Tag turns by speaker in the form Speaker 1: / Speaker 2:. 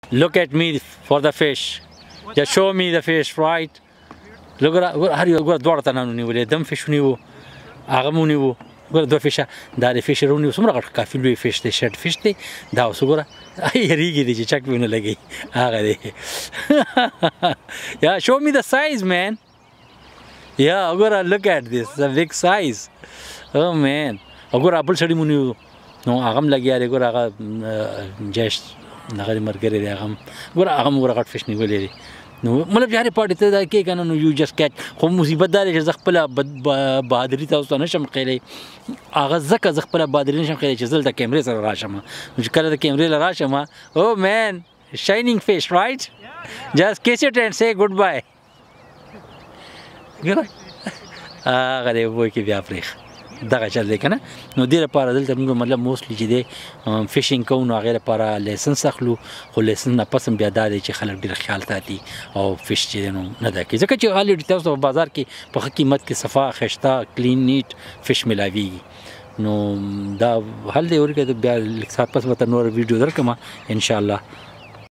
Speaker 1: look at me for the fish. Just show me the fish, right? Look at how you got daughter na niwo them fish niwo هغه مو نیو ګوره دوه فیشه دا د فیش رونیو څومره غټ کافي لوی فیش دی شډ فیش دی دا اوس ګوره یریږي دی چې چک به ونه لګي هغه دی یا show me the size man yeah ګوره look at this the big size oh man ګوره بل سړی مو نیو نو هغه هم لګیا دی ګوره هغه جیش هغه مرګري دی هغه ګوره هغه ګوره غټ فیش نیولې دی نو مطلب یاري پارټي ته دا کې کنه نو یو جست کیچ خو مصیبت دا چې خپل بهادری تاسو نه شم خېلې هغه ځکه خپل بهادری نشم خېلې چې زل د کیمرې سره راشم چې کله د کیمرې لاره راشم او مان شاینینګ فیش رائټ جست کیس اٹ اینڈ سے گډ بای ګره هغه دی وای کې بیا پرېخ دغه چل دی کنه نو دې لپاره دلته موږ مطلب موستلی چې دی فیشینګ کوو نو هغې لپاره لایسنس اخلو خو لایسنس نه پس هم بیا دا دی چې خلک ډېر خیال ساتي او فیش چې دی نو نه دا کوي ځکه چې الریډي تاسو په بازار کې په ښه قیمت کې صفا ښایسته کلین نیټ فیش میلاویږي نو دا حل دی ورکه بیا لږ ساعت پس به ته نور ویډیو درکړم انشاءالله